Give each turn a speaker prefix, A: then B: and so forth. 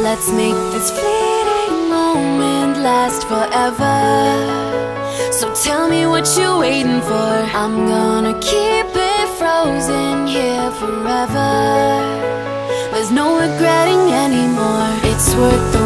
A: Let's make this fleeting moment last forever. So tell me what you're waiting for. I'm gonna keep it frozen here forever. There's no regretting anymore. It's worth the